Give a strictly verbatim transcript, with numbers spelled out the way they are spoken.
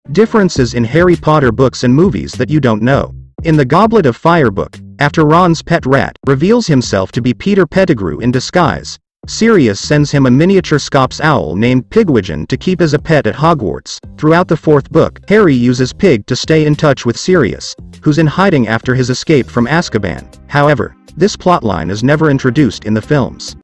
Differences in Harry Potter books and movies that you don't know. In the Goblet of Fire book, after Ron's pet rat reveals himself to be Peter Pettigrew in disguise, Sirius sends him a miniature Scops owl named Pigwidgeon to keep as a pet at Hogwarts. Throughout the fourth book, Harry uses Pig to stay in touch with Sirius, who's in hiding after his escape from Azkaban. However, this plotline is never introduced in the films.